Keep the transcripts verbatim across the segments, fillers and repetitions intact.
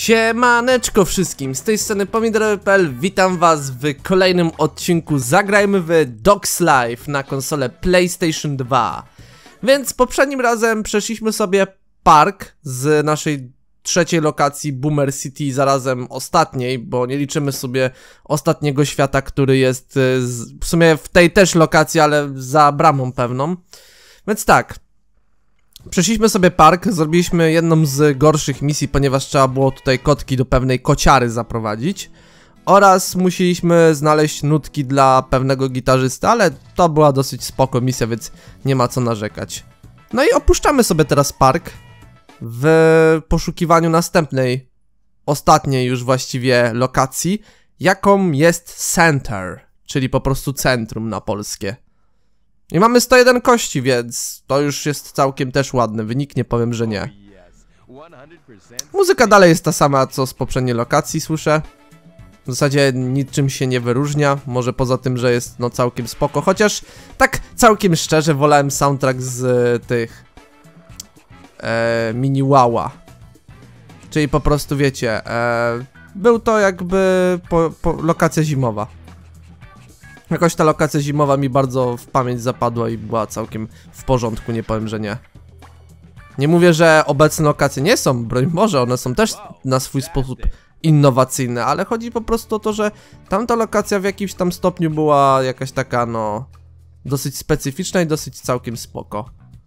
Siemaneczko wszystkim, z tej strony pomidorowy kropka p l, witam was w kolejnym odcinku Zagrajmy w Dogs Life na konsolę PlayStation dwa. Więc poprzednim razem przeszliśmy sobie park z naszej trzeciej lokacji Boomer City, zarazem ostatniej, bo nie liczymy sobie ostatniego świata, który jest w sumie w tej też lokacji, ale za bramą pewną. Więc tak, przeszliśmy sobie park, zrobiliśmy jedną z gorszych misji, ponieważ trzeba było tutaj kotki do pewnej kociary zaprowadzić. Oraz musieliśmy znaleźć nutki dla pewnego gitarzysty, ale to była dosyć spoko misja, więc nie ma co narzekać. No i opuszczamy sobie teraz park w poszukiwaniu następnej, ostatniej już właściwie lokacji, jaką jest Center, czyli po prostu centrum na polskie. I mamy sto jeden kości, więc to już jest całkiem też ładny wynik, nie powiem, że nie. Muzyka dalej jest ta sama, co z poprzedniej lokacji, słyszę. W zasadzie niczym się nie wyróżnia, może poza tym, że jest no całkiem spoko. Chociaż tak całkiem szczerze wolałem soundtrack z e, tych e, mini wała. Czyli po prostu wiecie, e, był to jakby po, po lokacja zimowa. Jakoś ta lokacja zimowa mi bardzo w pamięć zapadła i była całkiem w porządku, nie powiem, że nie. Nie mówię, że obecne lokacje nie są, broń Boże, one są też na swój sposób innowacyjne, ale chodzi po prostu o to, że tamta lokacja w jakimś tam stopniu była jakaś taka, no, dosyć specyficzna i dosyć całkiem spoko.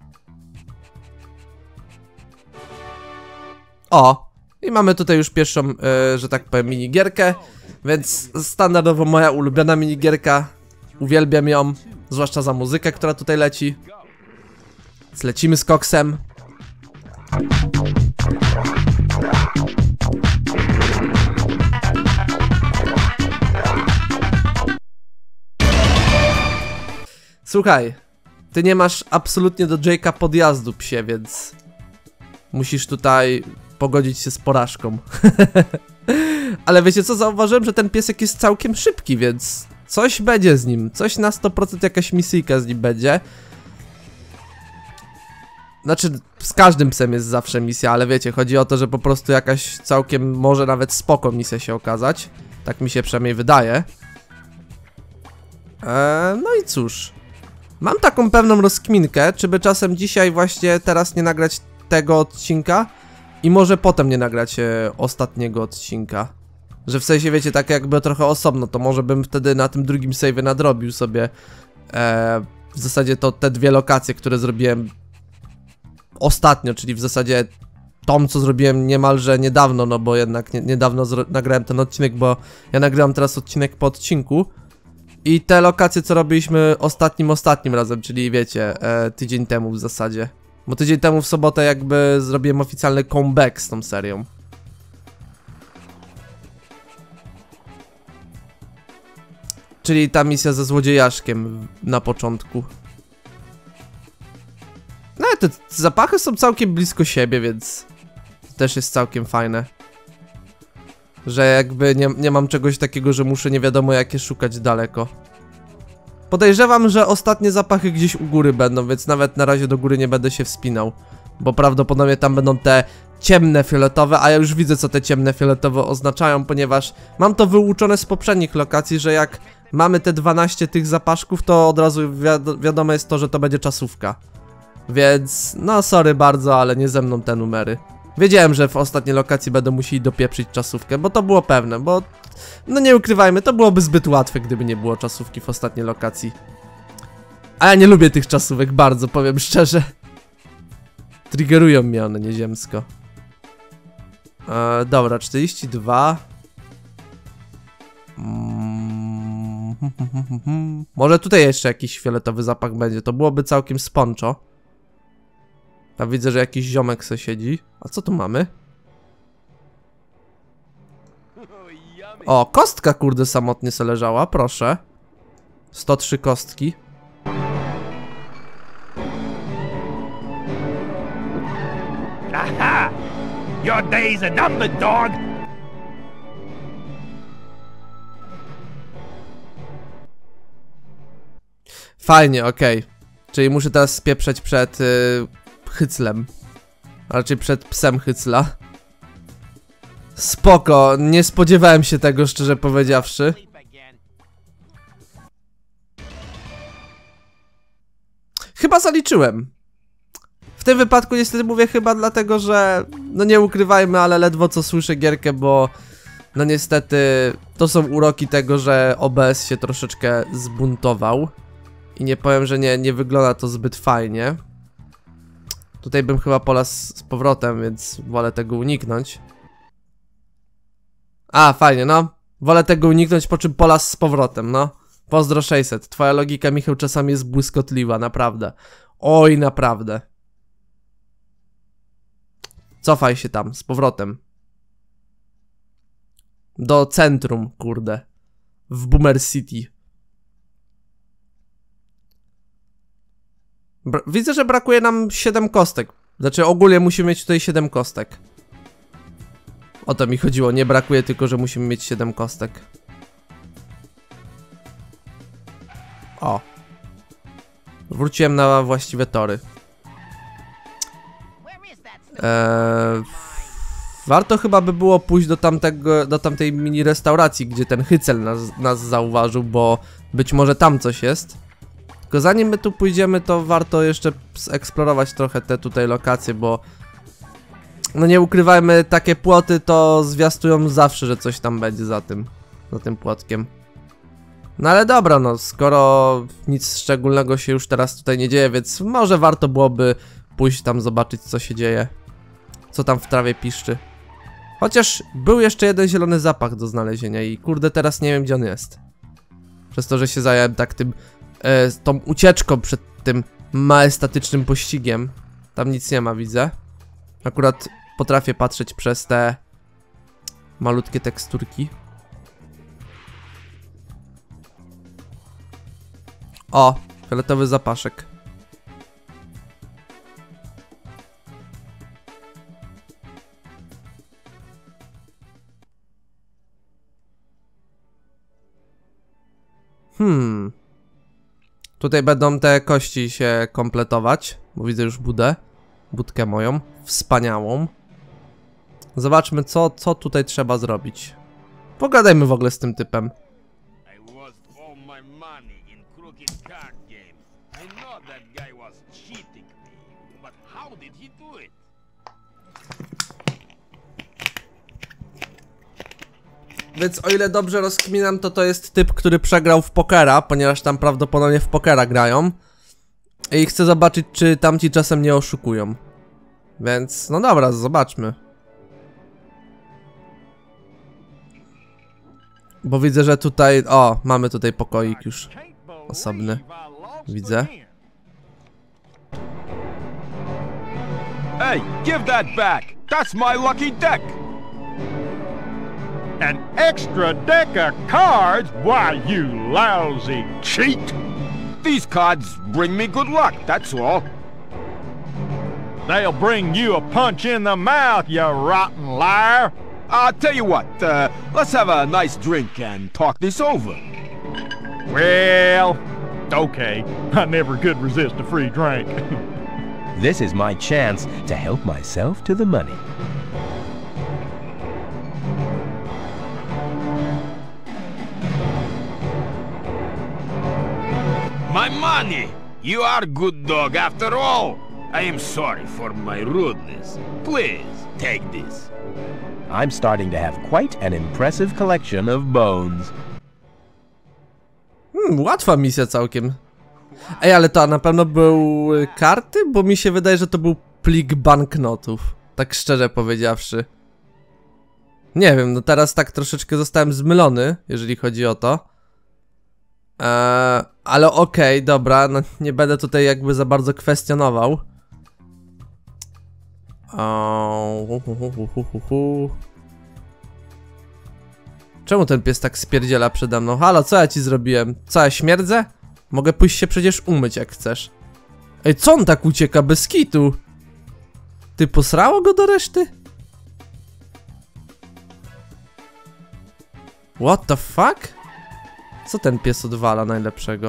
O! I mamy tutaj już pierwszą, yy, że tak powiem, minigierkę. Więc standardowo moja ulubiona minigierka. Uwielbiam ją, zwłaszcza za muzykę, która tutaj leci. Więc lecimy z koksem. Słuchaj, ty nie masz absolutnie do Jake'a podjazdu, psie, więc musisz tutaj pogodzić się z porażką. Ale wiecie co, zauważyłem, że ten piesek jest całkiem szybki, więc coś będzie z nim, coś na sto procent jakaś misyjka z nim będzie. Znaczy, z każdym psem jest zawsze misja, ale wiecie, chodzi o to, że po prostu jakaś całkiem, może nawet spoko misja się okazać. Tak mi się przynajmniej wydaje. Eee, no i cóż, mam taką pewną rozkminkę, czy by czasem dzisiaj właśnie teraz nie nagrać tego odcinka i może potem nie nagrać e, ostatniego odcinka. Że w sensie, wiecie, tak jakby trochę osobno, to może bym wtedy na tym drugim save'ie nadrobił sobie e, w zasadzie to te dwie lokacje, które zrobiłem ostatnio, czyli w zasadzie tą, co zrobiłem niemalże niedawno, no bo jednak nie, niedawno nagrałem ten odcinek, bo ja nagrywam teraz odcinek po odcinku. I te lokacje, co robiliśmy ostatnim, ostatnim razem, czyli wiecie, e, tydzień temu w zasadzie. Bo tydzień temu w sobotę jakby zrobiłem oficjalny comeback z tą serią. Czyli ta misja ze złodziejaszkiem na początku. No te zapachy są całkiem blisko siebie, więc to też jest całkiem fajne. Że jakby nie, nie mam czegoś takiego, że muszę nie wiadomo jakie szukać daleko. Podejrzewam, że ostatnie zapachy gdzieś u góry będą, więc nawet na razie do góry nie będę się wspinał. Bo prawdopodobnie tam będą te ciemne fioletowe, a ja już widzę, co te ciemne fioletowe oznaczają, ponieważ mam to wyuczone z poprzednich lokacji, że jak mamy te dwanaście tych zapaszków, to od razu wiad wiadomo jest to, że to będzie czasówka. Więc, no sorry bardzo, ale nie ze mną te numery. Wiedziałem, że w ostatniej lokacji będę musieli dopieprzyć czasówkę, bo to było pewne, bo... No nie ukrywajmy, to byłoby zbyt łatwe, gdyby nie było czasówki w ostatniej lokacji. A ja nie lubię tych czasówek bardzo, powiem szczerze. Triggerują mnie one nieziemsko. Eee, dobra, czterdzieści dwa. Mm, hmm, hmm, hmm. Może tutaj jeszcze jakiś fioletowy zapach będzie, to byłoby całkiem sponcho. A widzę, że jakiś ziomek se siedzi. A co tu mamy? O, kostka kurde samotnie se leżała, proszę. sto trzy kostki. Aha! Your days are numbered, dog! Fajnie, okej. Okay. Czyli muszę teraz spieprzeć przed yy, hyclem. A raczej przed psem hycla. Spoko, nie spodziewałem się tego, szczerze powiedziawszy. Chyba zaliczyłem. W tym wypadku niestety mówię chyba dlatego, że no nie ukrywajmy, ale ledwo co słyszę gierkę, bo no niestety to są uroki tego, że O B S się troszeczkę zbuntował. I nie powiem, że nie, nie wygląda to zbyt fajnie. Tutaj bym chyba polazł z powrotem, więc wolę tego uniknąć. A, fajnie, no. Wolę tego uniknąć, po czym polazł z powrotem, no. Pozdro sześćset. Twoja logika, Michał, czasami jest błyskotliwa, naprawdę. Oj, naprawdę. Cofaj się tam, z powrotem. Do centrum, kurde. W Boomer City. Bra Widzę, że brakuje nam siedem kostek. Znaczy ogólnie musimy mieć tutaj siedem kostek. O to mi chodziło, nie brakuje tylko, że musimy mieć siedem kostek. O. Wróciłem na właściwe tory. Eee, warto chyba by było pójść do tamtego, do tamtej mini restauracji, gdzie ten hycel nas, nas zauważył, bo być może tam coś jest. Tylko zanim my tu pójdziemy, to warto jeszcze zeksplorować trochę te tutaj lokacje, bo no nie ukrywajmy, takie płoty to zwiastują zawsze, że coś tam będzie za tym, za tym płotkiem. No ale dobra, no skoro nic szczególnego się już teraz tutaj nie dzieje, więc może warto byłoby pójść tam zobaczyć, co się dzieje. Co tam w trawie piszczy. Chociaż był jeszcze jeden zielony zapach do znalezienia i kurde teraz nie wiem, gdzie on jest. Przez to, że się zająłem tak tym, e, tą ucieczką przed tym majestatycznym pościgiem. Tam nic nie ma, widzę. Akurat potrafię patrzeć przez te malutkie teksturki. O, fioletowy zapaszek. Hmm. Tutaj będą te kości się kompletować, bo widzę już budę. Budkę moją. Wspaniałą. Zobaczmy, co, co tutaj trzeba zrobić. Pogadajmy w ogóle z tym typem. Więc o ile dobrze rozkminam, to to jest typ, który przegrał w pokera, ponieważ tam prawdopodobnie w pokera grają. I chcę zobaczyć, czy tamci czasem nie oszukują. Więc no dobra, zobaczmy. Bo widzę, że tutaj... O, mamy tutaj pokoik już osobny. Widzę. Hey, give that back! That's my lucky deck! An extra deck of cards? Why, you lousy cheat! These cards bring me good luck, that's all. They'll bring you a punch in the mouth, you rotten liar! I'll tell you what, uh, let's have a nice drink and talk this over. Well, okay. I never could resist a free drink. This is my chance to help myself to the money. My money! You are a good dog after all. I am sorry for my rudeness. Please, take this. I'm starting to have quite an impressive collection of bones. Hmm, łatwa misja całkiem. Ej, ale to na pewno były karty? Bo mi się wydaje, że to był plik banknotów. Tak szczerze powiedziawszy. Nie wiem, no teraz tak troszeczkę zostałem zmylony, jeżeli chodzi o to. Eee, ale okej, okay, dobra, no nie będę tutaj jakby za bardzo kwestionował. O, hu, hu, hu, hu, hu, hu. Czemu ten pies tak spierdziela przede mną? Halo, co ja ci zrobiłem? Co, ja śmierdzę? Mogę pójść się przecież umyć, jak chcesz. Ej, co on tak ucieka bez kitu? Ty, posrało go do reszty? What the fuck? Co ten pies odwala najlepszego?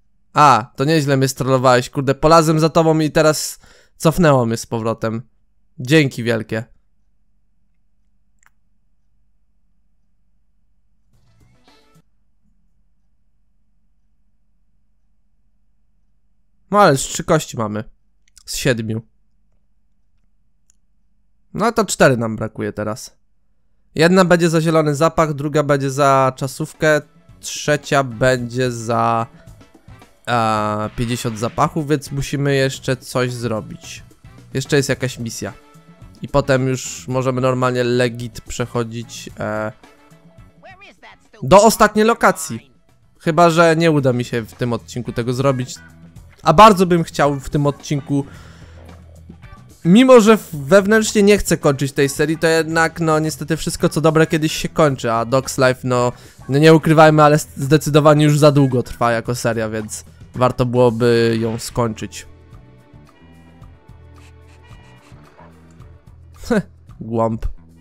A, to nieźle mnie strollowałeś, kurde, polazłem za tobą i teraz cofnęło mnie z powrotem. Dzięki wielkie. No ale z trzy kości mamy. Z siedmiu. No to cztery nam brakuje teraz. Jedna będzie za zielony zapach, druga będzie za czasówkę, trzecia będzie za a, pięćdziesiąt zapachów, więc musimy jeszcze coś zrobić. Jeszcze jest jakaś misja. I potem już możemy normalnie legit przechodzić e, do ostatniej lokacji. Chyba że nie uda mi się w tym odcinku tego zrobić. A bardzo bym chciał w tym odcinku. Mimo że wewnętrznie nie chcę kończyć tej serii, to jednak no niestety wszystko co dobre kiedyś się kończy. A Dogs Life no, no nie ukrywajmy, ale zdecydowanie już za długo trwa jako seria, więc warto byłoby ją skończyć. Heh, głąb.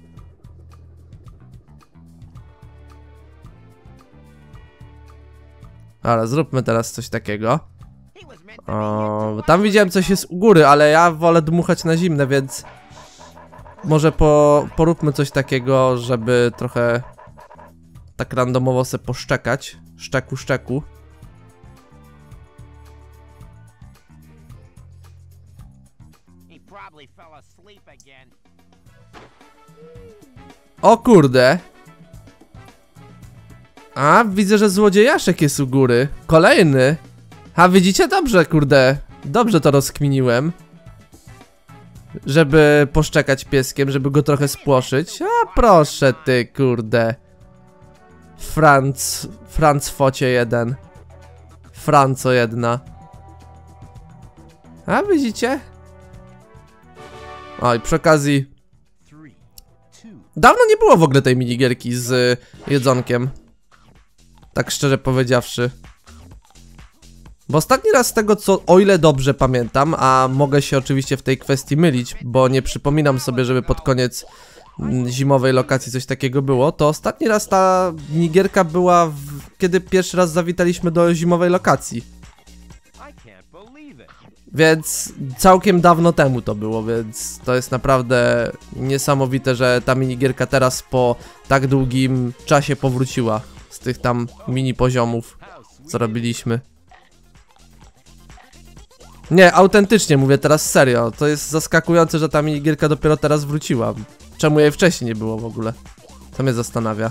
Ale zróbmy teraz coś takiego. O, bo tam widziałem coś jest u góry, ale ja wolę dmuchać na zimne, więc może po, poróbmy coś takiego, żeby trochę tak randomowo se poszczekać. Szczeku, szczeku. O kurde. A, widzę, że złodziejaszek jest u góry. Kolejny. A widzicie? Dobrze, kurde. Dobrze to rozkminiłem. Żeby poszczekać pieskiem, żeby go trochę spłoszyć. A proszę ty, kurde. Franc... Franc focie jeden. Franco jedna. A widzicie? O, i przy okazji... Dawno nie było w ogóle tej minigierki z jedzonkiem. Tak szczerze powiedziawszy. Bo ostatni raz z tego co, o ile dobrze pamiętam, a mogę się oczywiście w tej kwestii mylić, bo nie przypominam sobie, żeby pod koniec zimowej lokacji coś takiego było, to ostatni raz ta minigierka była, w, kiedy pierwszy raz zawitaliśmy do zimowej lokacji. Więc całkiem dawno temu to było, więc to jest naprawdę niesamowite, że ta minigierka teraz po tak długim czasie powróciła z tych tam mini poziomów, co robiliśmy. Nie, autentycznie mówię teraz serio, to jest zaskakujące, że ta minigierka dopiero teraz wróciła. Czemu jej wcześniej nie było w ogóle? To mnie zastanawia.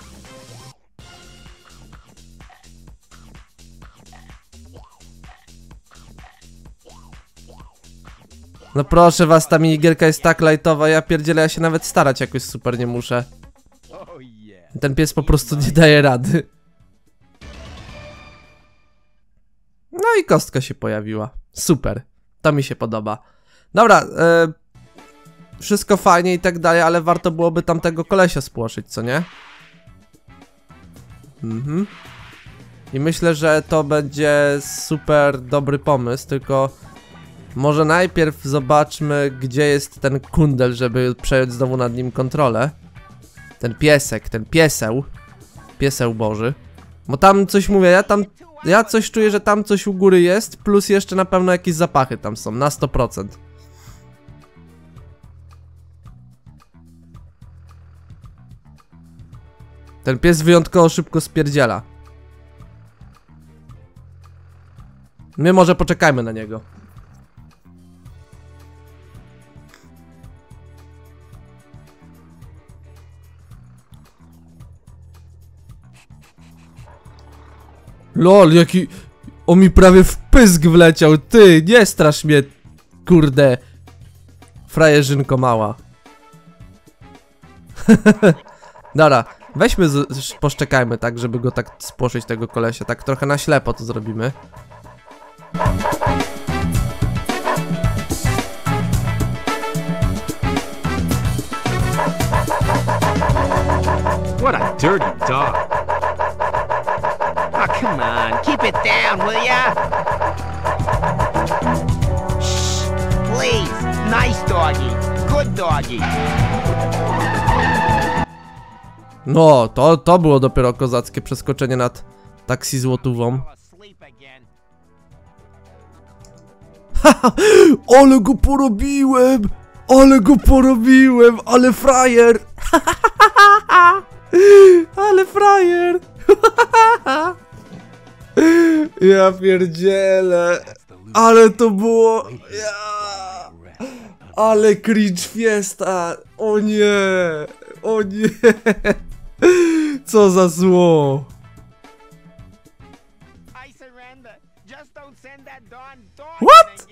No proszę was, ta minigierka jest tak lightowa, ja pierdzielę, ja się nawet starać jakoś super nie muszę. Ten pies po prostu nie daje rady. No i kostka się pojawiła. Super, to mi się podoba. Dobra, e, wszystko fajnie i tak dalej, ale warto byłoby tamtego kolesia spłoszyć, co nie? Mhm. I myślę, że to będzie super dobry pomysł, tylko może najpierw zobaczmy, gdzie jest ten kundel, żeby przejąć znowu nad nim kontrolę. Ten piesek, ten pieseł. Pieseł Boży. Bo tam coś mówię, ja tam... Ja coś czuję, że tam coś u góry jest, plus jeszcze na pewno jakieś zapachy tam są, na sto procent. Ten pies wyjątkowo szybko spierdziela. My może poczekajmy na niego. Lol, jaki... On mi prawie w pysk wleciał, ty, nie strasz mnie, kurde. Frajerzynko mała. Dobra, weźmy, z, poszczekajmy tak, żeby go tak spłoszyć, tego kolesia, tak trochę na ślepo to zrobimy. What a dirty dog. Oh, come on, keep it down, will ya? Shh, please. Nice doggy. Good doggy. No, to, to było dopiero kozackie przeskoczenie nad taksi złotówą. Haha, ale go porobiłem! Ale go porobiłem, ale frajer! Ale frajer! Ja pierdzielę! Ale to było... Ja. Ale cringe fiesta! O nie! O nie! Co za zło! What?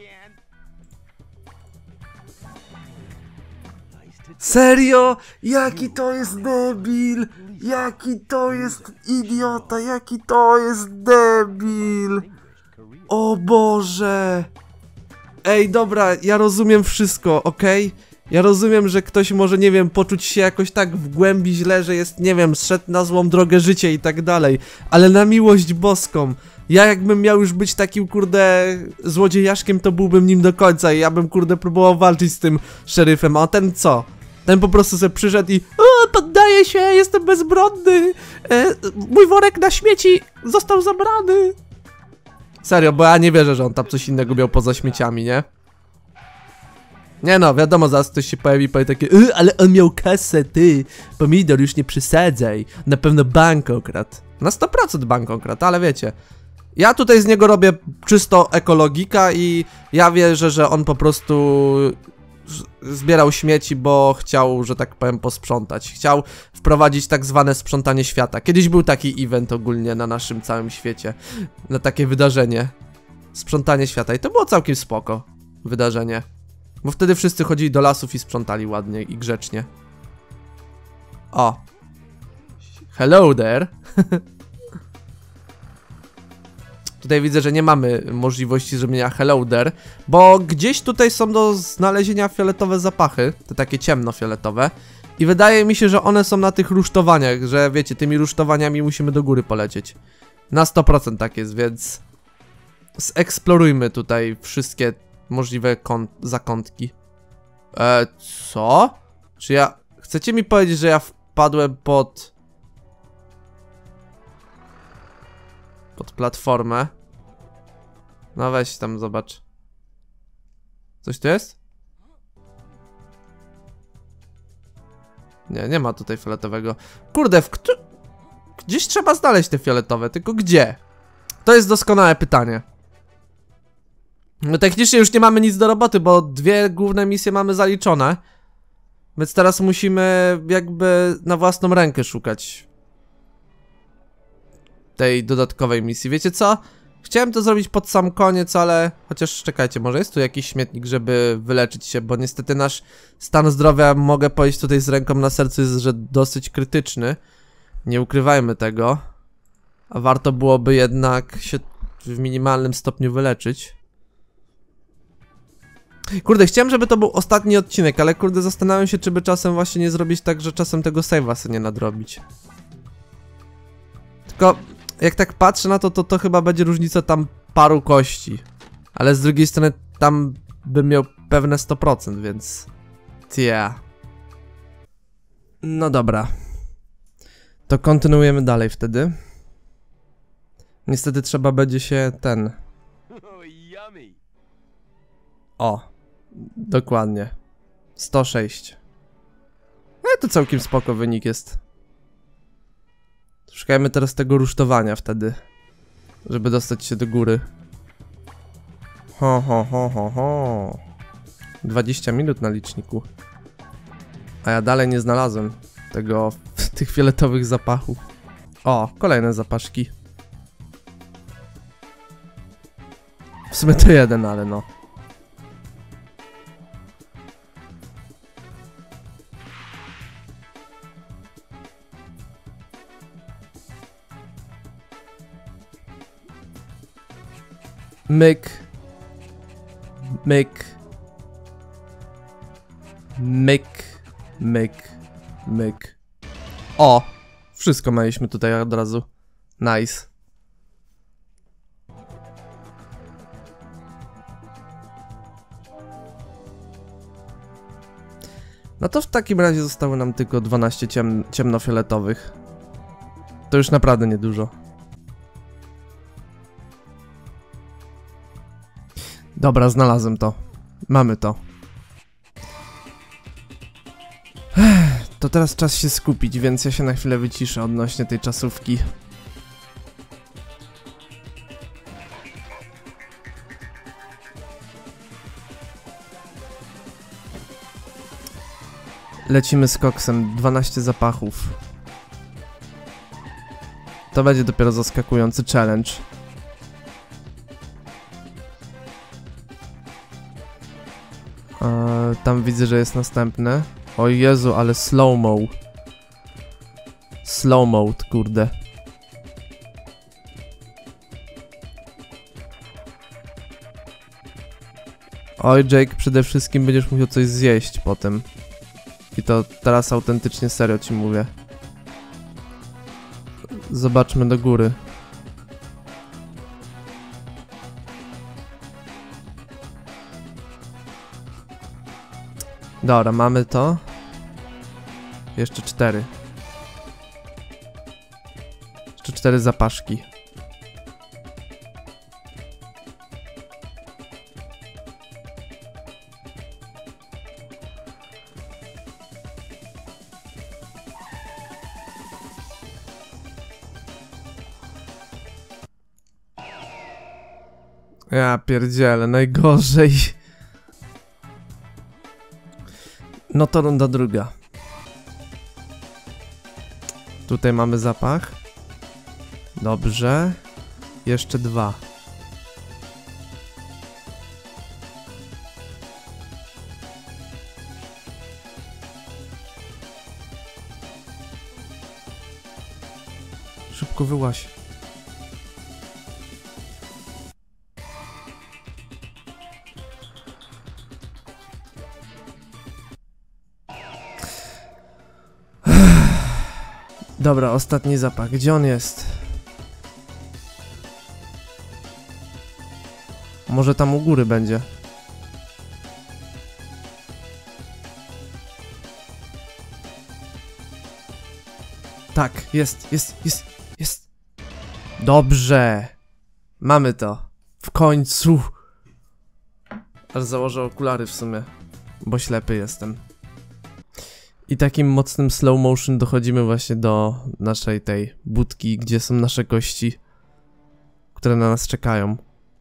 Serio? Jaki to jest debil? Jaki to jest idiota? Jaki to jest debil? O Boże! Ej, dobra, ja rozumiem wszystko, okej? Okay? Ja rozumiem, że ktoś może, nie wiem, poczuć się jakoś tak w głębi źle, że jest, nie wiem, zszedł na złą drogę życia i tak dalej. Ale na miłość boską, ja jakbym miał już być takim, kurde, złodziejaszkiem, to byłbym nim do końca i ja bym, kurde, próbował walczyć z tym szeryfem, a ten co? Ten po prostu sobie przyszedł i o, poddaję się, jestem bezbronny, e, mój worek na śmieci został zabrany. Serio, bo ja nie wierzę, że on tam coś innego miał poza śmieciami, nie? Nie no, wiadomo, zaraz ktoś się pojawi i powie takie y, ale on miał kasę, ty, pomidor, już nie przesadzaj, na pewno bank okradł. Na sto procent bank okradł, ale wiecie. Ja tutaj z niego robię czysto ekologika i ja wierzę, że on po prostu zbierał śmieci, bo chciał, że tak powiem, posprzątać. Chciał wprowadzić tak zwane sprzątanie świata. Kiedyś był taki event ogólnie na naszym całym świecie. Na takie wydarzenie. Sprzątanie świata i to było całkiem spoko wydarzenie. Bo wtedy wszyscy chodzili do lasów i sprzątali ładnie i grzecznie. O. Hello there. Tutaj widzę, że nie mamy możliwości zrobienia hello there, bo gdzieś tutaj są do znalezienia fioletowe zapachy, te takie ciemnofioletowe. I wydaje mi się, że one są na tych rusztowaniach, że wiecie, tymi rusztowaniami musimy do góry polecieć. Na sto procent tak jest, więc zeksplorujmy tutaj wszystkie możliwe zakątki. Eee, co? Czy ja... Chcecie mi powiedzieć, że ja wpadłem pod... Pod platformę? No weź tam, zobacz. Coś tu jest? Nie, nie ma tutaj fioletowego. Kurde, w któ... Gdzieś trzeba znaleźć te fioletowe, tylko gdzie? To jest doskonałe pytanie. No technicznie już nie mamy nic do roboty, bo dwie główne misje mamy zaliczone. Więc teraz musimy jakby na własną rękę szukać tej dodatkowej misji. Wiecie co? Chciałem to zrobić pod sam koniec, ale... Chociaż czekajcie, może jest tu jakiś śmietnik, żeby wyleczyć się, bo niestety nasz stan zdrowia, mogę powiedzieć tutaj z ręką na sercu, jest, że dosyć krytyczny. Nie ukrywajmy tego. A warto byłoby jednak się w minimalnym stopniu wyleczyć. Kurde, chciałem, żeby to był ostatni odcinek, ale kurde, zastanawiam się, czy by czasem właśnie nie zrobić tak, że czasem tego save'a sobie nie nadrobić. Tylko, jak tak patrzę na to, to to chyba będzie różnica tam paru kości. Ale z drugiej strony tam bym miał pewne sto procent, więc... Yeah. No dobra. To kontynuujemy dalej wtedy. Niestety trzeba będzie się ten... O. Dokładnie. sto sześć. No to całkiem spoko wynik jest. Szukajmy teraz tego rusztowania wtedy, żeby dostać się do góry. Ho, ho, ho, ho, ho. dwadzieścia minut na liczniku. A ja dalej nie znalazłem tego, tych fioletowych zapachów. O, kolejne zapaszki. W sumie to jeden, ale no. Myk. Myk. Myk. Myk. Myk. O! Wszystko mieliśmy tutaj od razu. Nice. No to w takim razie zostało nam tylko dwanaście ciem ciemnofioletowych. To już naprawdę niedużo. Dobra, znalazłem to. Mamy to. To teraz czas się skupić, więc ja się na chwilę wyciszę odnośnie tej czasówki. Lecimy z koksem, dwanaście zapachów. To będzie dopiero zaskakujący challenge. Eee, tam widzę, że jest następny. O Jezu, ale slow-mo. Slow mode, kurde. Oj, Jake, przede wszystkim będziesz musiał coś zjeść potem. I to teraz autentycznie serio ci mówię. Zobaczmy do góry. Dobra, mamy to. Jeszcze cztery. Jeszcze cztery zapaszki. Ja pierdzielę, najgorzej. No to runda druga. Tutaj mamy zapach. Dobrze. Jeszcze dwa. Szybko wyłaź. Dobra, ostatni zapach. Gdzie on jest? Może tam u góry będzie. Tak, jest, jest, jest, jest. Dobrze. Mamy to. W końcu. Aż założę okulary w sumie, bo ślepy jestem. I takim mocnym slow motion dochodzimy właśnie do naszej tej budki, gdzie są nasze gości, które na nas czekają.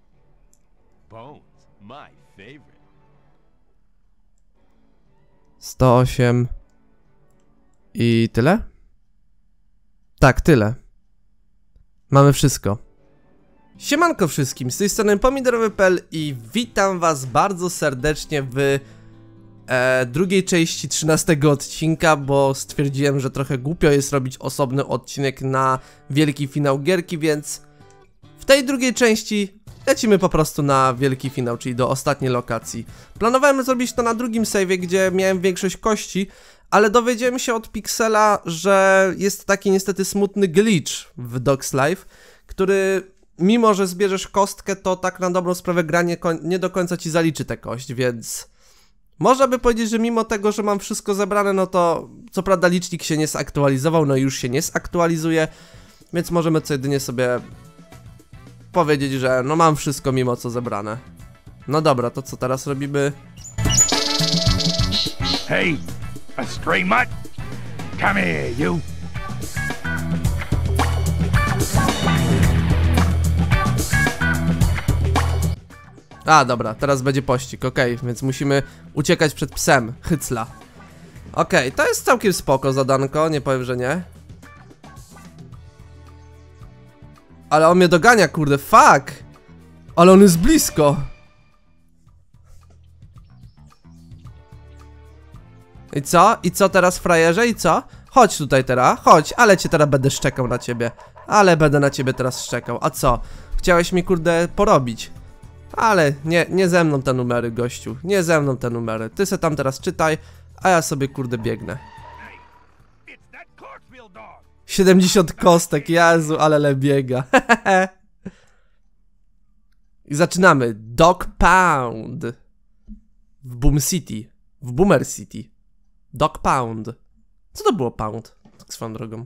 sto osiem i tyle? Tak, tyle. Mamy wszystko. Siemanko wszystkim, z tej strony pomidorowy kropka p l i witam was bardzo serdecznie w E, drugiej części trzynastego odcinka, bo stwierdziłem, że trochę głupio jest robić osobny odcinek na wielki finał gierki, więc w tej drugiej części lecimy po prostu na wielki finał, czyli do ostatniej lokacji. Planowałem zrobić to na drugim save'ie, gdzie miałem większość kości, ale dowiedziałem się od Pixela, że jest taki niestety smutny glitch w Dogs Life, który mimo, że zbierzesz kostkę, to tak na dobrą sprawę gra nie, nie do końca ci zaliczy tę kość, więc można by powiedzieć, że mimo tego, że mam wszystko zebrane, no to co prawda licznik się nie zaktualizował, no i już się nie zaktualizuje, więc możemy co jedynie sobie powiedzieć, że no mam wszystko mimo co zebrane. No dobra, to co teraz robimy? Hey, a stray mutt! Come here, you! A, dobra, teraz będzie pościg, okej, okay, więc musimy uciekać przed psem, Hycla. Okej, okay, to jest całkiem spoko zadanko, nie powiem, że nie. Ale on mnie dogania, kurde, fuck! Ale on jest blisko! I co? I co teraz, frajerze? I co? Chodź tutaj teraz, chodź, ale cię teraz będę szczekał na ciebie. Ale będę na ciebie teraz szczekał, a co? Chciałeś mi, kurde, porobić. Ale nie, nie ze mną te numery, gościu. Nie ze mną te numery. Ty se tam teraz czytaj, a ja sobie, kurde, biegnę. siedemdziesiąt kostek, Jezu, ale le biega. I zaczynamy. Dog Pound. W Boom City. W Boomer City. Dog Pound. Co to było pound? Tak swoją drogą.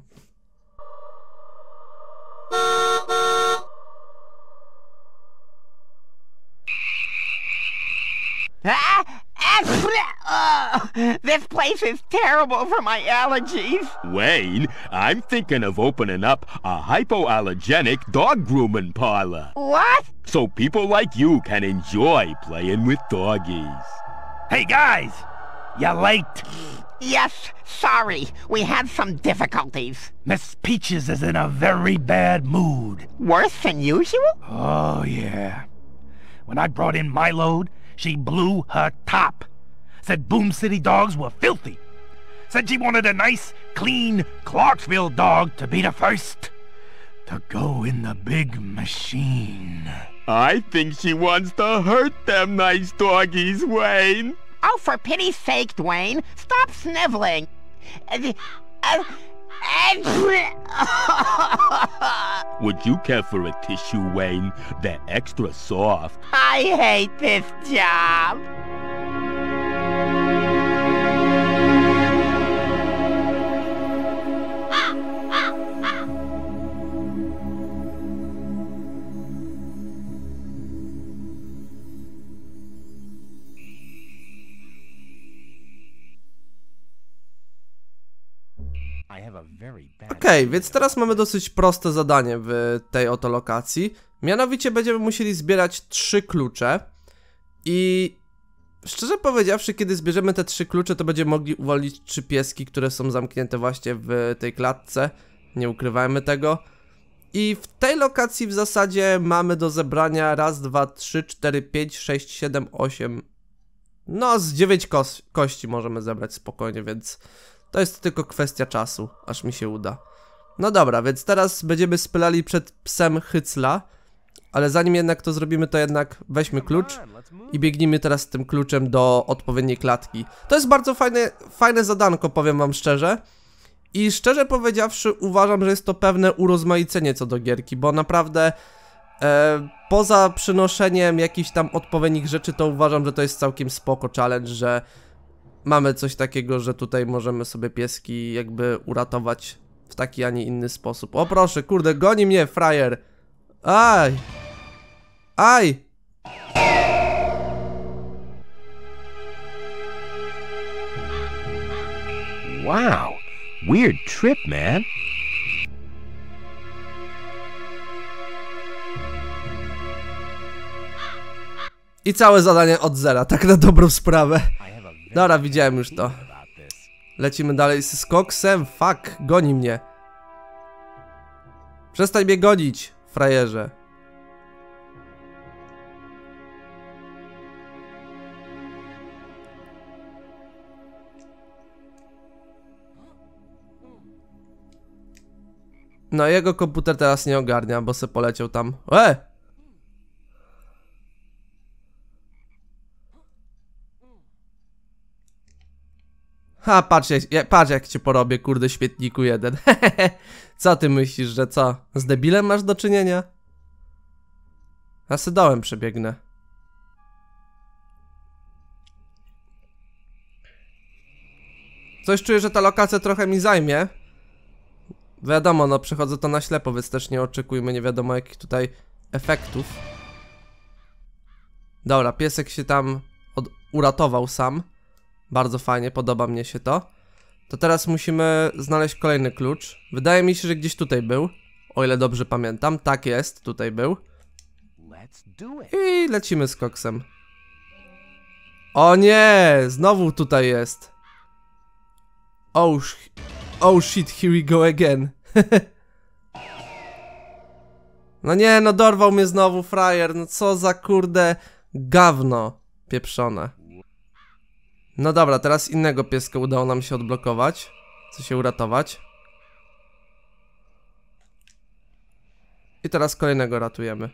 Uh, this place is terrible for my allergies. Wayne, I'm thinking of opening up a hypoallergenic dog grooming parlor. What? So people like you can enjoy playing with doggies. Hey guys, you late? Yes, sorry. We had some difficulties. Miss Peaches is in a very bad mood. Worse than usual? Oh yeah. When I brought in my load, she blew her top. Said Boom City dogs were filthy. Said she wanted a nice, clean Clarksville dog to be the first to go in the big machine. I think she wants to hurt them nice doggies, Wayne. Oh, for pity's sake, Dwayne, stop sniveling. Uh, uh, Would you care for a tissue, Wayne? They're extra soft. I hate this job. Okej, okay, więc teraz mamy dosyć proste zadanie w tej oto lokacji. Mianowicie będziemy musieli zbierać trzy klucze. I szczerze powiedziawszy, kiedy zbierzemy te trzy klucze, to będziemy mogli uwolnić trzy pieski, które są zamknięte właśnie w tej klatce. Nie ukrywajmy tego. I w tej lokacji w zasadzie mamy do zebrania raz, dwa, trzy, cztery, pięć, sześć, siedem, osiem. No, z dziewięć ko kości możemy zebrać spokojnie, więc to jest tylko kwestia czasu, aż mi się uda. No dobra, więc teraz będziemy spylali przed psem Hycla. Ale zanim jednak to zrobimy, to jednak weźmy klucz i biegnijmy teraz z tym kluczem do odpowiedniej klatki. To jest bardzo fajne, fajne zadanko, powiem wam szczerze. I szczerze powiedziawszy, uważam, że jest to pewne urozmaicenie co do gierki, bo naprawdę e, poza przynoszeniem jakichś tam odpowiednich rzeczy, to uważam, że to jest całkiem spoko challenge, że mamy coś takiego, że tutaj możemy sobie pieski jakby uratować w taki, a nie inny sposób. O proszę, kurde, goni mnie frajer. Aj! Aj! Wow, weird trip, man. I całe zadanie od zera, tak na dobrą sprawę. Dobra, widziałem już to. Lecimy dalej z Skoksem. Fuck, goni mnie. Przestań mnie gonić, frajerze. No, jego komputer teraz nie ogarnia, bo se poleciał tam. E! Ha, patrz jak, patrz jak cię porobię, kurde, świetniku jeden. Co ty myślisz, że co? Z debilem masz do czynienia? Ja se dołem przebiegnę. Coś czuję, że ta lokacja trochę mi zajmie. Wiadomo, no przechodzę to na ślepo, więc też nie oczekujmy nie wiadomo jakich tutaj efektów. Dobra, piesek się tam od uratował sam. Bardzo fajnie, podoba mnie się to. To teraz musimy znaleźć kolejny klucz. Wydaje mi się, że gdzieś tutaj był. O ile dobrze pamiętam, tak jest, tutaj był. I lecimy z koksem. O nie, znowu tutaj jest. Oh, oh shit, here we go again. No nie, no dorwał mnie znowu frajer. No co za kurde gawno pieprzone. No dobra, teraz innego pieska udało nam się odblokować. Chce się uratować. I teraz kolejnego ratujemy.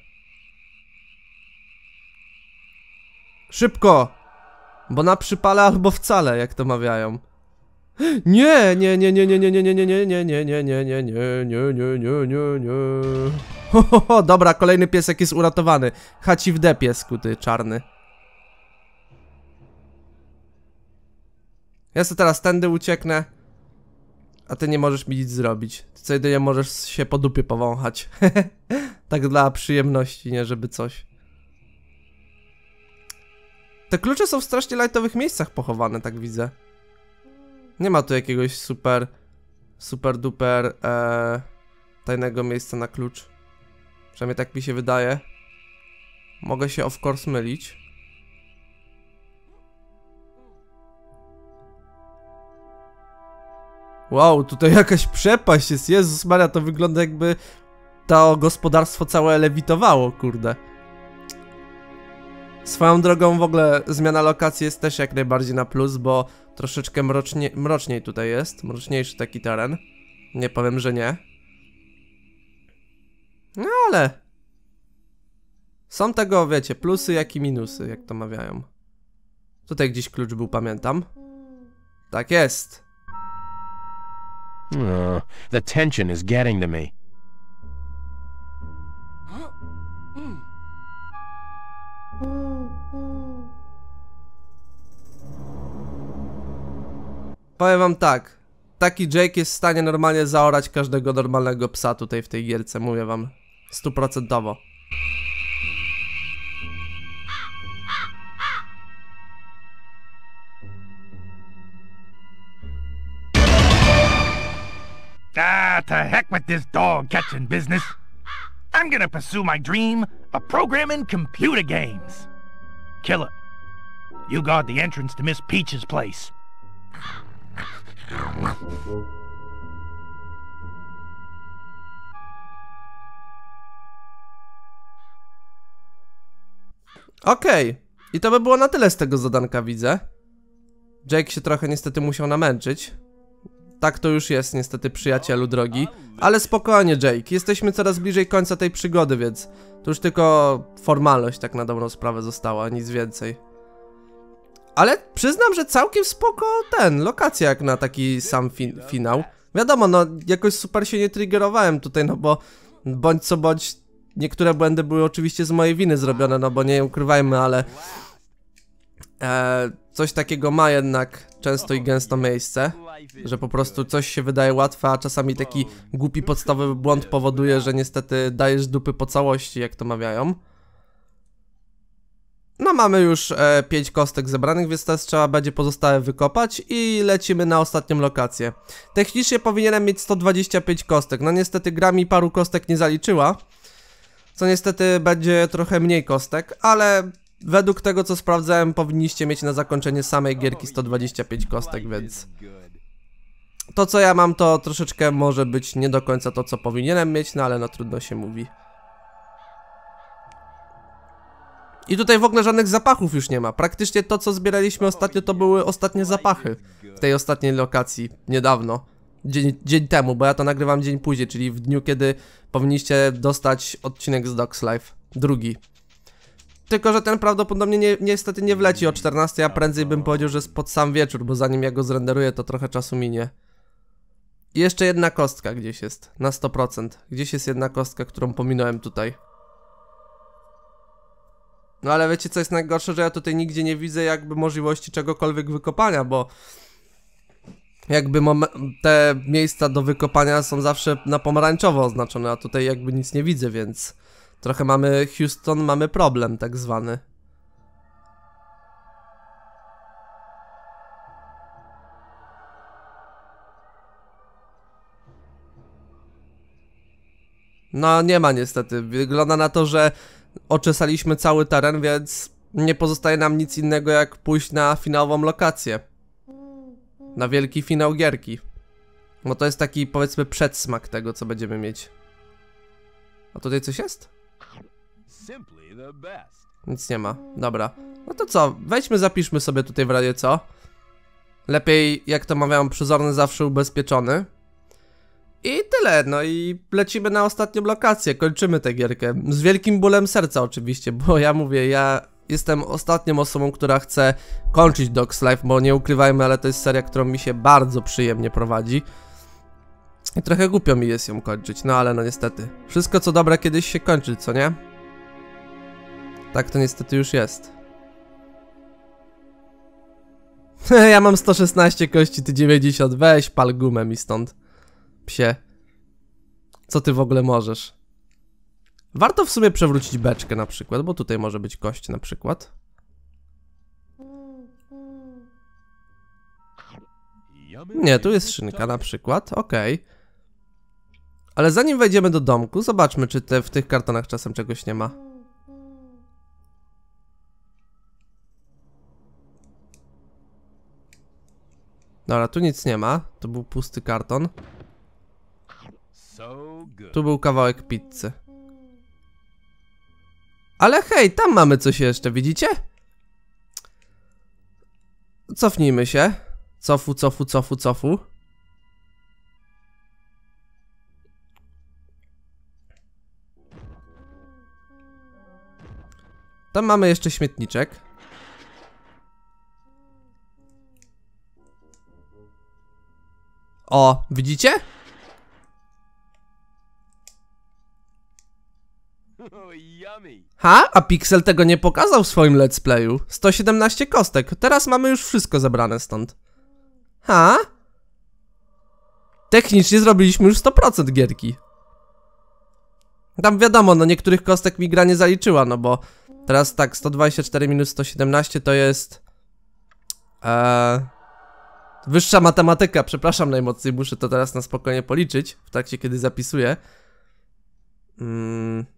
Szybko! Bo na przypale albo wcale, jak to mawiają. Nie, nie, nie, nie, nie, nie, nie, nie, nie, nie, nie, nie, nie, nie, nie, nie, nie, nie, nie, nie. Ho, ho, ho, dobra, kolejny piesek jest uratowany. Haci w D, piesku, ty czarny. Ja sobie teraz tędy ucieknę. A ty nie możesz mi nic zrobić. Ty co jedynie możesz się po dupie powąchać. Tak dla przyjemności, nie żeby coś. Te klucze są w strasznie lightowych miejscach pochowane, tak widzę. Nie ma tu jakiegoś super, super duper e, tajnego miejsca na klucz. Przynajmniej tak mi się wydaje. Mogę się of course mylić. Wow, tutaj jakaś przepaść jest. Jezus Maria, to wygląda jakby to gospodarstwo całe lewitowało, kurde. Swoją drogą w ogóle zmiana lokacji jest też jak najbardziej na plus, bo troszeczkę mrocznie, mroczniej tutaj jest. Mroczniejszy taki teren. Nie powiem, że nie. No ale... są tego, wiecie, plusy jak i minusy, jak to mawiają. Tutaj gdzieś klucz był, pamiętam. Tak jest. Oh, the tension is getting to me. Powiem wam tak. Taki Jake jest w stanie normalnie zaorać każdego normalnego psa tutaj w tej gierce, mówię wam. Stuprocentowo. Ah, to heck with this dog catching business. I'm gonna pursue my dream of programming computer games. Killer, you guard the entrance to Miss Peach's place. Okej. Okay. I to by było na tyle z tego zadanka, widzę. Jake się trochę niestety musiał namęczyć. Tak to już jest niestety, przyjacielu drogi. Ale spokojnie, Jake, jesteśmy coraz bliżej końca tej przygody, więc to już tylko formalność tak na dobrą sprawę została, nic więcej. Ale przyznam, że całkiem spoko ten, lokacja jak na taki sam fi finał. Wiadomo, no jakoś super się nie triggerowałem tutaj, no bo bądź co bądź niektóre błędy były oczywiście z mojej winy zrobione, no bo nie ukrywajmy, ale e, coś takiego ma jednak często i gęsto miejsce, że po prostu coś się wydaje łatwe, a czasami taki głupi podstawowy błąd powoduje, że niestety dajesz dupy po całości, jak to mawiają. No mamy już e, pięć kostek zebranych, więc teraz trzeba będzie pozostałe wykopać i lecimy na ostatnią lokację. Technicznie powinienem mieć sto dwadzieścia pięć kostek, no niestety gra mi paru kostek nie zaliczyła, co niestety będzie trochę mniej kostek, ale według tego co sprawdzałem powinniście mieć na zakończenie samej gierki sto dwadzieścia pięć kostek, więc to co ja mam to troszeczkę może być nie do końca to co powinienem mieć, no ale no trudno się mówi. I tutaj w ogóle żadnych zapachów już nie ma. Praktycznie to, co zbieraliśmy ostatnio, to były ostatnie zapachy w tej ostatniej lokacji, niedawno. Dzień, dzień temu, bo ja to nagrywam dzień później, czyli w dniu, kiedy powinniście dostać odcinek z Dogs Life. Drugi. Tylko, że ten prawdopodobnie nie, niestety nie wleci o czternastej, a prędzej bym powiedział, że jest pod sam wieczór, bo zanim ja go zrenderuję, to trochę czasu minie. I jeszcze jedna kostka gdzieś jest, na sto procent. Gdzieś jest jedna kostka, którą pominąłem tutaj. No ale wiecie co jest najgorsze, że ja tutaj nigdzie nie widzę jakby możliwości czegokolwiek wykopania, bo jakby te miejsca do wykopania są zawsze na pomarańczowo oznaczone, a tutaj jakby nic nie widzę, więc trochę mamy Houston, mamy problem tak zwany. No nie ma niestety, wygląda na to, że oczesaliśmy cały teren, więc nie pozostaje nam nic innego jak pójść na finałową lokację. Na wielki finał gierki. Bo to jest taki powiedzmy przedsmak tego co będziemy mieć. A tutaj coś jest? Nic nie ma, dobra. No to co, wejdźmy, zapiszmy sobie tutaj w razie co. Lepiej jak to mawiam, przezorny zawsze ubezpieczony. I tyle, no i lecimy na ostatnią lokację, kończymy tę gierkę. Z wielkim bólem serca oczywiście, bo ja mówię, ja jestem ostatnią osobą, która chce kończyć Dogs Life, bo nie ukrywajmy, ale to jest seria, którą mi się bardzo przyjemnie prowadzi. I trochę głupio mi jest ją kończyć, no ale no niestety. Wszystko co dobre kiedyś się kończy, co nie? Tak to niestety już jest. Ja mam sto szesnaście kości, ty dziewięćdziesiąt, weź pal gumę mi stąd. Psie. Co ty w ogóle możesz? Warto w sumie przewrócić beczkę na przykład, bo tutaj może być kość na przykład. Nie, tu jest szynka na przykład, okej. Okay. Ale zanim wejdziemy do domku, zobaczmy, czy te, w tych kartonach czasem czegoś nie ma. Dobra, tu nic nie ma. To był pusty karton. Tu był kawałek pizzy. Ale hej, tam mamy coś jeszcze, widzicie? Cofnijmy się. Cofu, cofu, cofu, cofu. Tam mamy jeszcze śmietniczek. O, widzicie? Ha? A Pixel tego nie pokazał w swoim let's playu. sto siedemnaście kostek. Teraz mamy już wszystko zebrane stąd. Ha? Technicznie zrobiliśmy już sto procent gierki. Tam wiadomo, no niektórych kostek mi gra nie zaliczyła, no bo teraz tak, sto dwadzieścia cztery minus sto siedemnaście to jest... Eee, wyższa matematyka, przepraszam najmocniej, muszę to teraz na spokojnie policzyć, w trakcie kiedy zapisuję. Mm.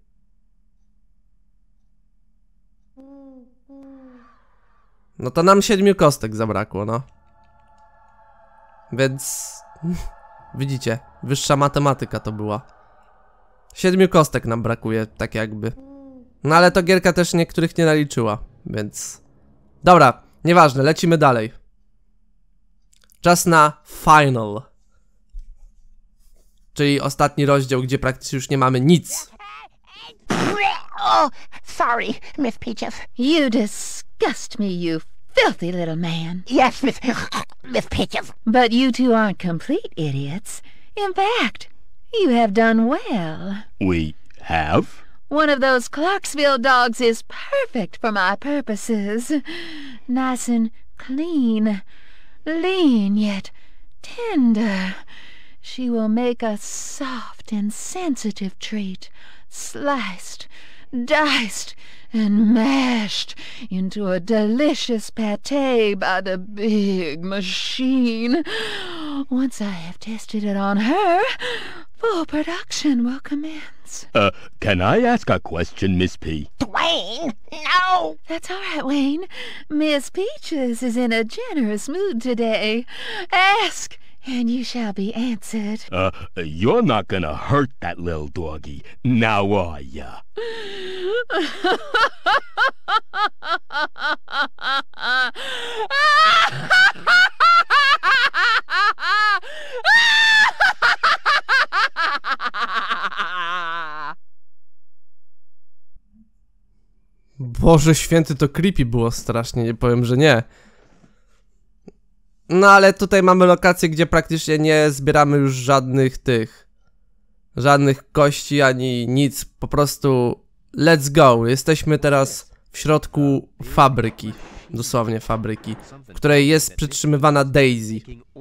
No to nam siedmiu kostek zabrakło, no. Więc... Widzicie, wyższa matematyka to była. Siedmiu kostek nam brakuje, tak jakby. No ale to gierka też niektórych nie naliczyła, więc... Dobra, nieważne, lecimy dalej. Czas na final. Czyli ostatni rozdział, gdzie praktycznie już nie mamy nic. Oh, sorry, Miss Peaches. You disgust me, you filthy little man. Yes, Miss... Miss Peaches. But you two aren't complete idiots. In fact, you have done well. We have? One of those Clarksville dogs is perfect for my purposes. Nice and clean, lean yet tender. She will make a soft and sensitive treat, sliced, diced, and mashed into a delicious pâté by the big machine. Once I have tested it on her, full production will commence. Uh, can I ask a question, Miss P? Dwayne, no! That's all right, Wayne. Miss Peaches is in a generous mood today. Ask, and you shall be answered. Uh, you're not gonna hurt that little doggy, now are ya? Boże święty, to creepy było strasznie, nie powiem, że nie. No ale tutaj mamy lokację, gdzie praktycznie nie zbieramy już żadnych tych... Żadnych kości, ani nic, po prostu... Let's go, jesteśmy teraz w środku fabryki. Dosłownie fabryki, w której jest przytrzymywana Daisy.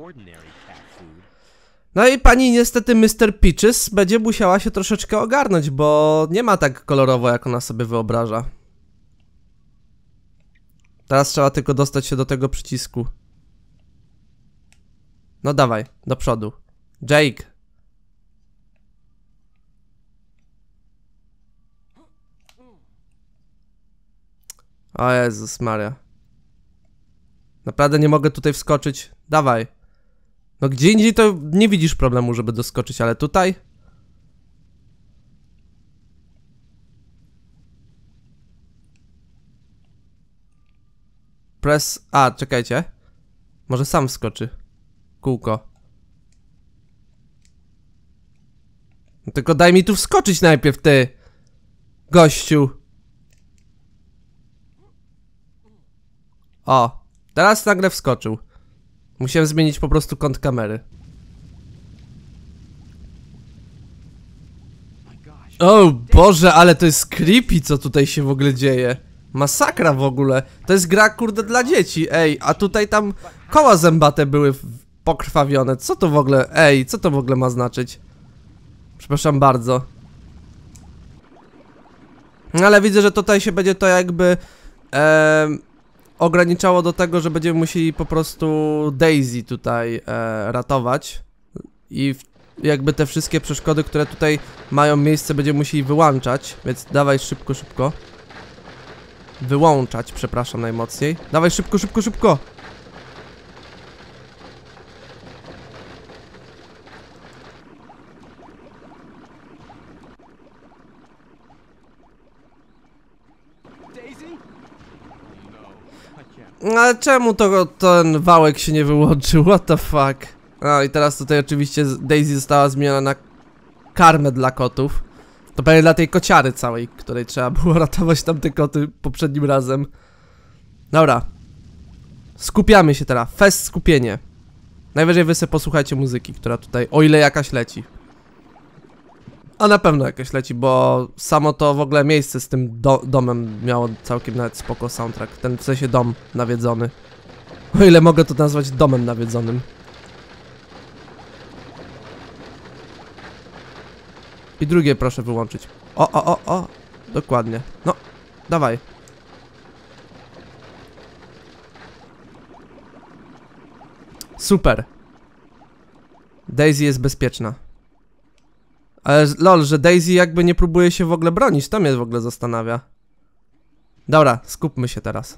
No i pani niestety mister Peaches będzie musiała się troszeczkę ogarnąć, bo nie ma tak kolorowo, jak ona sobie wyobraża. Teraz trzeba tylko dostać się do tego przycisku. No dawaj, do przodu. Jake. O Jezus Maria. Naprawdę nie mogę tutaj wskoczyć. Dawaj. No gdzie indziej to nie widzisz problemu, żeby doskoczyć, ale tutaj? Press... A, czekajcie. Może sam wskoczy. Kółko. No tylko daj mi tu wskoczyć najpierw, ty! Gościu. O, teraz nagle wskoczył. Musiałem zmienić po prostu kąt kamery. O Boże, ale to jest creepy, co tutaj się w ogóle dzieje. Masakra w ogóle. To jest gra, kurde, dla dzieci. Ej, a tutaj tam koła zębate były pokrwawione. Co to w ogóle? Ej, co to w ogóle ma znaczyć? Przepraszam bardzo. No ale widzę, że tutaj się będzie to jakby... Ee, ograniczało do tego, że będziemy musieli po prostu Daisy tutaj e, ratować. I w, jakby te wszystkie przeszkody, które tutaj mają miejsce, będziemy musieli wyłączać. Więc dawaj szybko, szybko. Wyłączać, przepraszam najmocniej. Dawaj szybko, szybko, szybko. Ale czemu to ten wałek się nie wyłączył? What the fuck? No i teraz tutaj oczywiście Daisy została zmieniona na karmę dla kotów. To pewnie dla tej kociary całej, której trzeba było ratować tamte koty poprzednim razem. Dobra. Skupiamy się teraz. Fest skupienie. Najwyżej wy sobie posłuchajcie muzyki, która tutaj, o ile jakaś leci. A na pewno jakaś leci, bo samo to w ogóle miejsce z tym do domem miało całkiem nawet spoko soundtrack. Ten w sensie dom nawiedzony. O ile mogę to nazwać domem nawiedzonym. I drugie proszę wyłączyć. O, o, o, o. Dokładnie. No, dawaj. Super. Daisy jest bezpieczna. Ale lol, że Daisy jakby nie próbuje się w ogóle bronić, to mnie w ogóle zastanawia. Dobra, skupmy się teraz.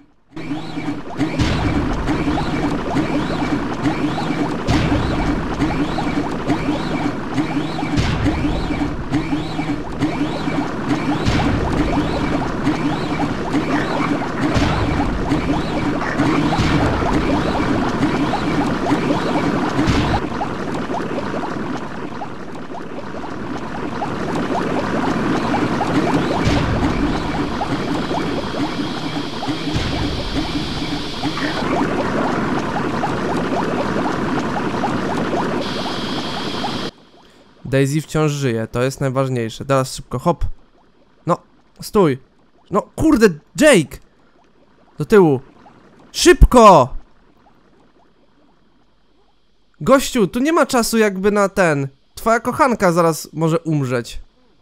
Daisy wciąż żyje, to jest najważniejsze. Teraz szybko, hop. No, stój. No, kurde, Jake! Do tyłu. Szybko! Gościu, tu nie ma czasu jakby na ten. Twoja kochanka zaraz może umrzeć.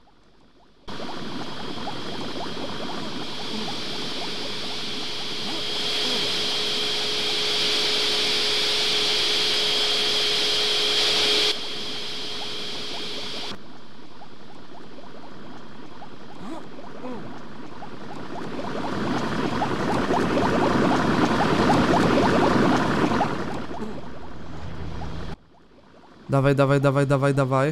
Dawaj, dawaj, dawaj, dawaj, dawaj.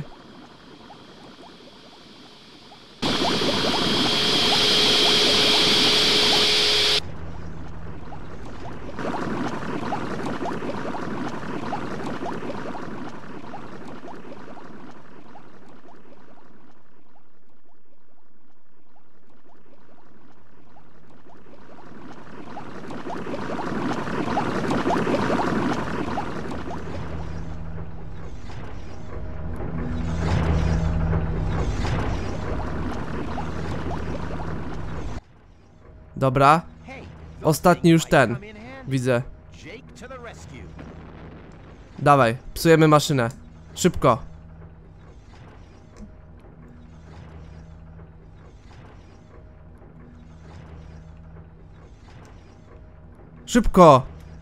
Dobra. Ostatni już ten. Widzę. Dawaj, psujemy maszynę. Szybko. Szybko.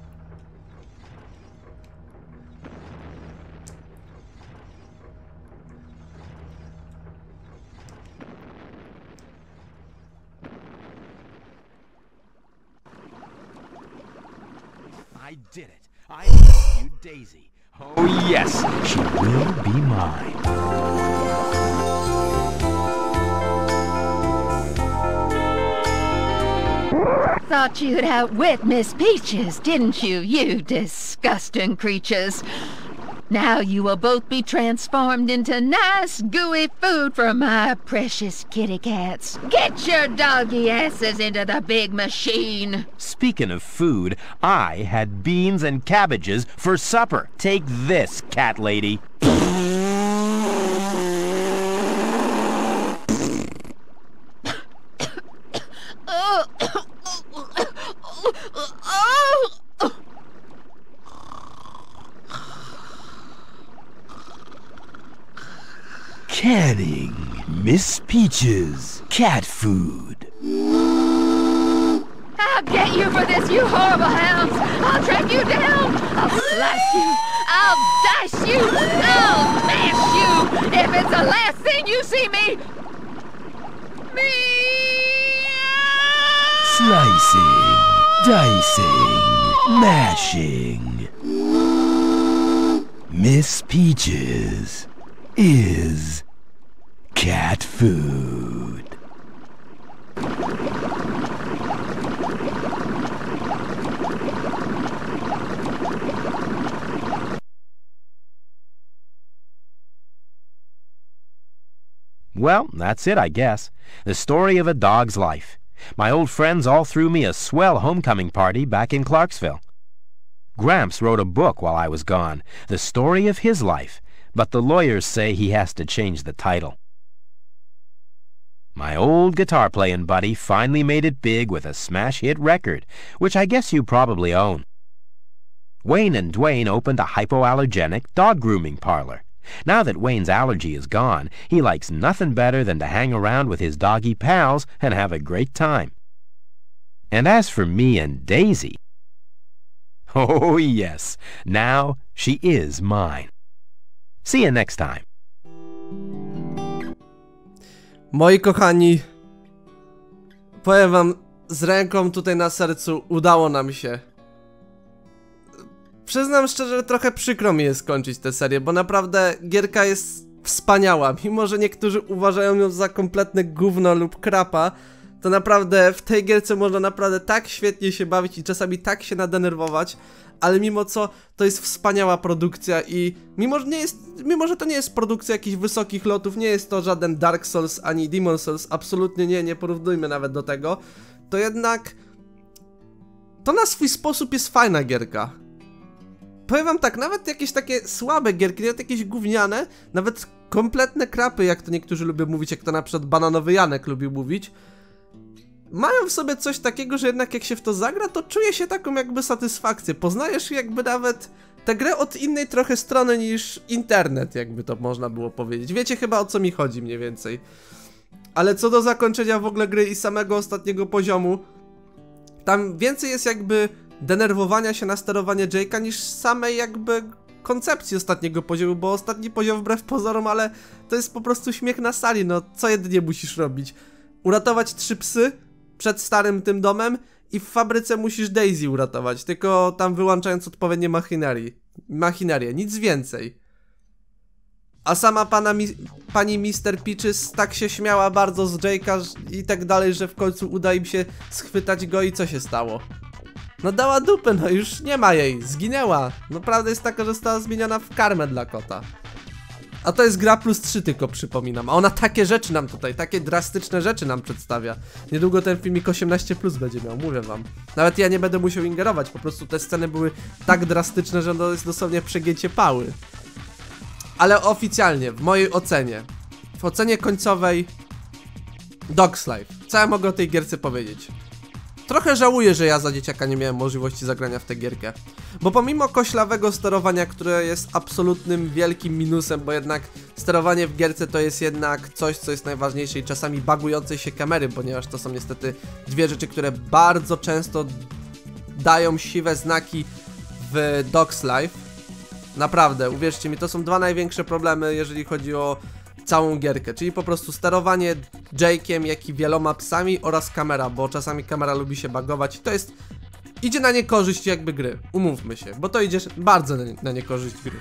I did it. I rescued Daisy. Oh yes, she will be mine. Thought you'd outwit Miss Peaches, didn't you, you disgusting creatures? Now you will both be transformed into nice, gooey food for my precious kitty cats. Get your doggy asses into the big machine. Speaking of food, I had beans and cabbages for supper. Take this, cat lady. Canning Miss Peaches cat food. I'll get you for this, you horrible hounds! I'll track you down! I'll slice you! I'll dice you! I'll mash you! If it's the last thing you see me... Me... Slicing, dicing, mashing. Miss Peaches is cat food. Well, that's it, I guess. The story of a dog's life. My old friends all threw me a swell homecoming party back in Clarksville. Gramps wrote a book while I was gone, the story of his life, but the lawyers say he has to change the title. My old guitar-playing buddy finally made it big with a smash-hit record, which I guess you probably own. Wayne and Dwayne opened a hypoallergenic dog grooming parlor. Now that Wayne's allergy is gone, he likes nothing better than to hang around with his doggy pals and have a great time. And as for me and Daisy, oh yes, now she is mine. See you next time. Moi kochani, powiem wam, z ręką tutaj na sercu udało nam się. Przyznam szczerze, że trochę przykro mi jest skończyć tę serię, bo naprawdę gierka jest wspaniała. Mimo że niektórzy uważają ją za kompletne gówno lub krapa, to naprawdę w tej gierce można naprawdę tak świetnie się bawić i czasami tak się nadenerwować, ale mimo co to jest wspaniała produkcja i mimo że, nie jest, mimo, że to nie jest produkcja jakichś wysokich lotów, nie jest to żaden Dark Souls ani Demon Souls, absolutnie nie, nie porównujmy nawet do tego, to jednak to na swój sposób jest fajna gierka. Powiem wam tak, nawet jakieś takie słabe gierki, nawet jakieś gówniane, nawet kompletne krapy, jak to niektórzy lubią mówić, jak to na przykład Bananowy Janek lubił mówić, mają w sobie coś takiego, że jednak jak się w to zagra, to czuje się taką jakby satysfakcję. Poznajesz jakby nawet tę grę od innej trochę strony niż internet, jakby to można było powiedzieć. Wiecie chyba, o co mi chodzi mniej więcej. Ale co do zakończenia w ogóle gry i samego ostatniego poziomu, tam więcej jest jakby denerwowania się na sterowanie Jake'a niż samej jakby koncepcji ostatniego poziomu, bo ostatni poziom wbrew pozorom, ale to jest po prostu śmiech na sali, no co jedynie musisz robić? Uratować trzy psy przed starym tym domem i w fabryce musisz Daisy uratować, tylko tam wyłączając odpowiednie machinerii, machinerię, nic więcej. A sama pana mi pani mister Peaches tak się śmiała bardzo z Jake'a i tak dalej, że w końcu uda im się schwytać go i co się stało? No dała dupę, no już nie ma jej, zginęła. No prawda jest taka, że została zmieniona w karmę dla kota. A to jest gra plus trzy, tylko przypominam. A ona takie rzeczy nam tutaj, takie drastyczne rzeczy nam przedstawia. Niedługo ten filmik osiemnaście plus będzie miał, mówię wam. Nawet ja nie będę musiał ingerować, po prostu te sceny były tak drastyczne, że to jest dosłownie przegięcie pały. Ale oficjalnie, w mojej ocenie, w ocenie końcowej Dog's Life, co ja mogę o tej gierce powiedzieć? Trochę żałuję, że ja za dzieciaka nie miałem możliwości zagrania w tę gierkę, bo pomimo koślawego sterowania, które jest absolutnym wielkim minusem, bo jednak sterowanie w gierce to jest jednak coś, co jest najważniejsze i czasami bugującej się kamery, ponieważ to są niestety dwie rzeczy, które bardzo często dają siwe znaki w Dog's Life. Naprawdę, uwierzcie mi, to są dwa największe problemy, jeżeli chodzi o całą gierkę, czyli po prostu sterowanie Jake'iem, jak i wieloma psami oraz kamera, bo czasami kamera lubi się bugować i to jest, idzie na niekorzyść jakby gry, umówmy się, bo to idzie bardzo na niekorzyść gry.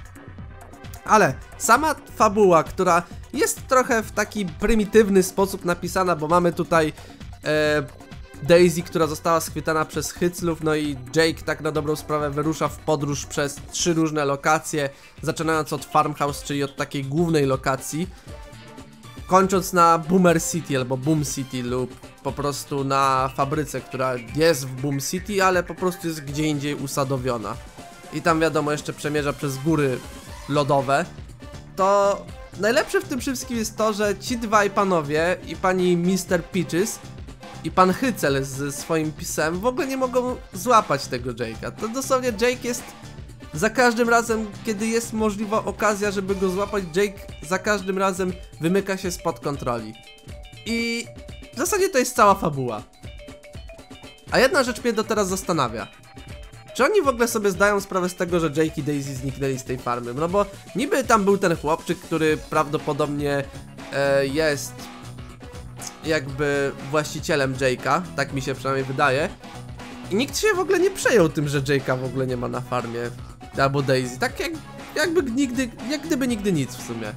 Ale sama fabuła, która jest trochę w taki prymitywny sposób napisana, bo mamy tutaj e, Daisy, która została schwytana przez hyclów, no i Jake tak na dobrą sprawę wyrusza w podróż przez trzy różne lokacje, zaczynając od Farmhouse, czyli od takiej głównej lokacji, kończąc na Boomer City albo Boom City lub po prostu na fabryce, która jest w Boom City, ale po prostu jest gdzie indziej usadowiona. I tam wiadomo jeszcze przemierza przez góry lodowe. To najlepsze w tym wszystkim jest to, że ci dwaj panowie i pani mister Peaches i pan Hycel ze swoim pisem w ogóle nie mogą złapać tego Jake'a. To dosłownie Jake jest za każdym razem, kiedy jest możliwa okazja, żeby go złapać, Jake za każdym razem wymyka się spod kontroli. I w zasadzie to jest cała fabuła. A jedna rzecz mnie do teraz zastanawia. Czy oni w ogóle sobie zdają sprawę z tego, że Jake i Daisy zniknęli z tej farmy? No bo niby tam był ten chłopczyk, który prawdopodobnie e, jest jakby właścicielem Jake'a, tak mi się przynajmniej wydaje. I nikt się w ogóle nie przejął tym, że Jake'a w ogóle nie ma na farmie. Albo Daisy, tak jak, jakby nigdy, jak gdyby nigdy nic w sumie.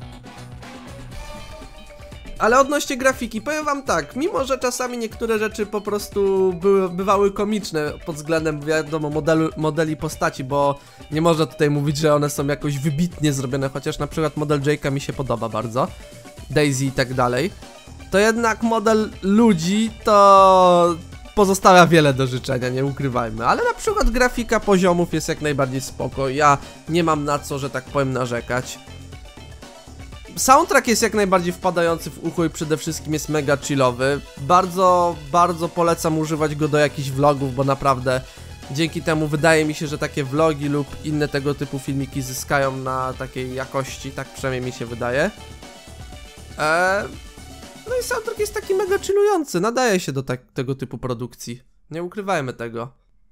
Ale odnośnie grafiki, powiem wam tak, mimo że czasami niektóre rzeczy po prostu były, bywały komiczne pod względem, wiadomo, modelu, modeli postaci, bo nie można tutaj mówić, że one są jakoś wybitnie zrobione, chociaż na przykład model Jake'a mi się podoba bardzo, Daisy i tak dalej, to jednak model ludzi to pozostawia wiele do życzenia, nie ukrywajmy, ale na przykład grafika poziomów jest jak najbardziej spoko, ja nie mam na co, że tak powiem, narzekać. Soundtrack jest jak najbardziej wpadający w ucho i przede wszystkim jest mega chillowy. Bardzo, bardzo polecam używać go do jakichś vlogów, bo naprawdę dzięki temu wydaje mi się, że takie vlogi lub inne tego typu filmiki zyskają na takiej jakości, tak przynajmniej mi się wydaje. Eee, no i soundtrack jest taki mega chillujący, nadaje się do tak, tego typu produkcji. Nie ukrywajmy tego.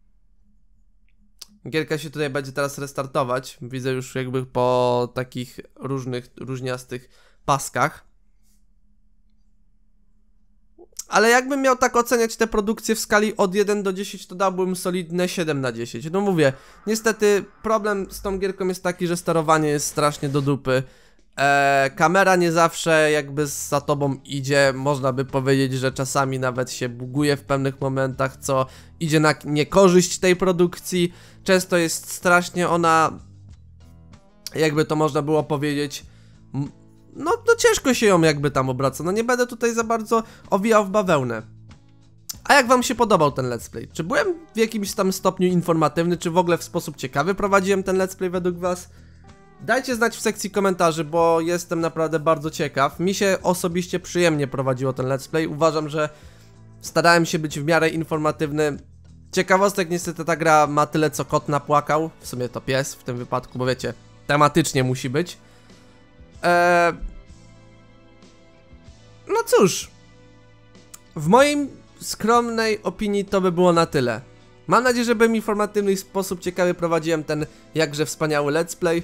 Gierka się tutaj będzie teraz restartować, widzę już jakby po takich różnych, różniastych paskach. Ale jakbym miał tak oceniać te produkcje w skali od jeden do dziesięciu, to dałbym solidne siedem na dziesięć. No mówię, niestety problem z tą gierką jest taki, że sterowanie jest strasznie do dupy. Eee, kamera nie zawsze jakby za tobą idzie, można by powiedzieć, że czasami nawet się buguje w pewnych momentach, co idzie na niekorzyść tej produkcji. Często jest strasznie ona, jakby to można było powiedzieć, no, no ciężko się ją jakby tam obraca, no nie będę tutaj za bardzo owijał w bawełnę. A jak wam się podobał ten let's play? Czy byłem w jakimś tam stopniu informatywny, czy w ogóle w sposób ciekawy prowadziłem ten let's play według was? Dajcie znać w sekcji komentarzy, bo jestem naprawdę bardzo ciekaw. Mi się osobiście przyjemnie prowadziło ten let's play. Uważam, że starałem się być w miarę informatywny. Ciekawostek niestety ta gra ma tyle, co kot napłakał. W sumie to pies w tym wypadku, bo wiecie, tematycznie musi być. Eee... No cóż, w mojej skromnej opinii to by było na tyle. Mam nadzieję, że w informatywny sposób ciekawy prowadziłem ten jakże wspaniały let's play.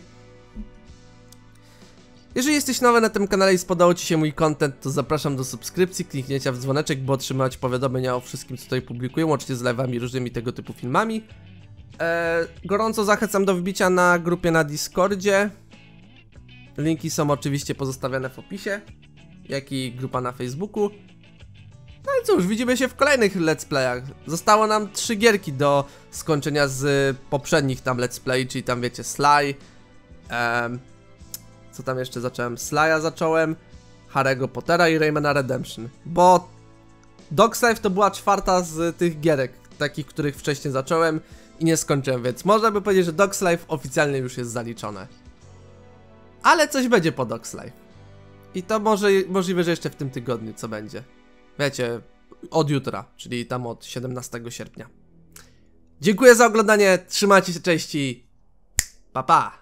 Jeżeli jesteś nowy na tym kanale i spodobał ci się mój content, to zapraszam do subskrypcji, kliknięcia w dzwoneczek, by otrzymać powiadomienia o wszystkim, co tutaj publikuję, łącznie z live'ami i różnymi tego typu filmami. Eee, gorąco zachęcam do wbicia na grupie na Discordzie. Linki są oczywiście pozostawione w opisie, jak i grupa na Facebooku. No i cóż, widzimy się w kolejnych let's playach. Zostało nam trzy gierki do skończenia z poprzednich tam let's play, czyli tam wiecie Sly, em, co tam jeszcze zacząłem? Sly'a zacząłem, Harry'ego Pottera i Raymana Redemption. Bo Dogs Life to była czwarta z tych gierek, takich, których wcześniej zacząłem i nie skończyłem, więc można by powiedzieć, że Dogs Life oficjalnie już jest zaliczone. Ale coś będzie po Dogs Life. I to może, możliwe, że jeszcze w tym tygodniu co będzie. Wiecie, od jutra, czyli tam od siedemnastego sierpnia. Dziękuję za oglądanie, trzymajcie się, cześć i pa pa!